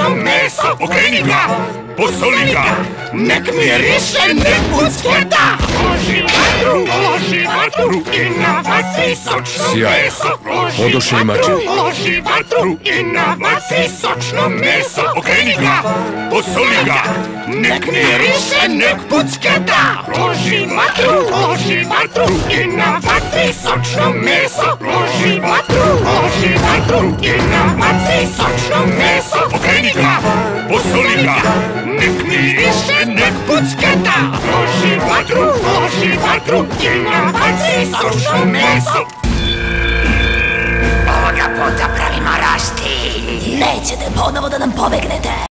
sočno meso. Okreni ga, posoli ga, nek miriše, nek bucketa. Loži vatru i na vatri sočno meso. Loži vatru i na vatri sočno meso. Okreni ga, posoli ga, nek miriše, nek bucketa. Loži vatru i na vatri sočno meso. Loži vatru i na vatri sočno meso. Okreni ga, posoli ga, nek miriše, nek bucketa. Loži vatru i na vatri sočno meso. Ovoga puta pravimo roštilj. Nećete ponovo da nam pobegnete.